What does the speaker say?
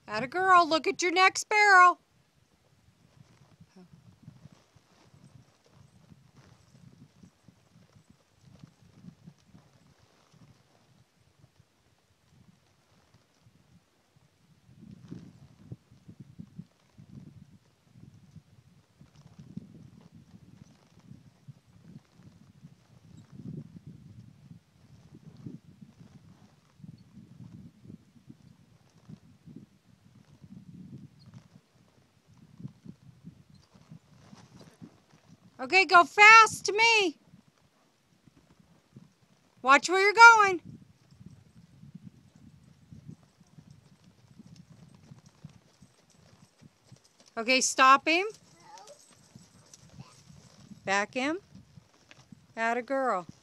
Atta girl, look at your next barrel. Okay, go fast to me. Watch where you're going. Okay, stop him. Back him. Atta girl.